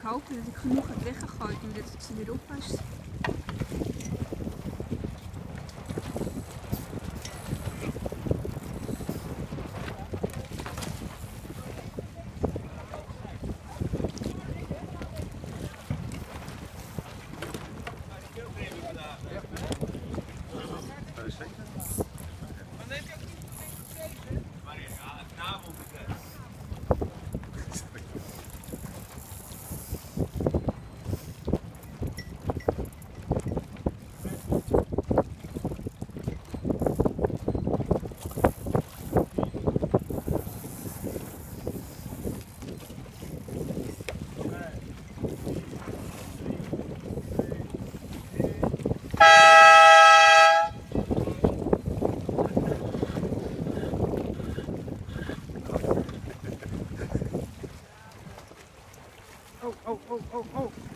hopen dat ik genoeg heb weggegooid en dat het weer oppast. Oh.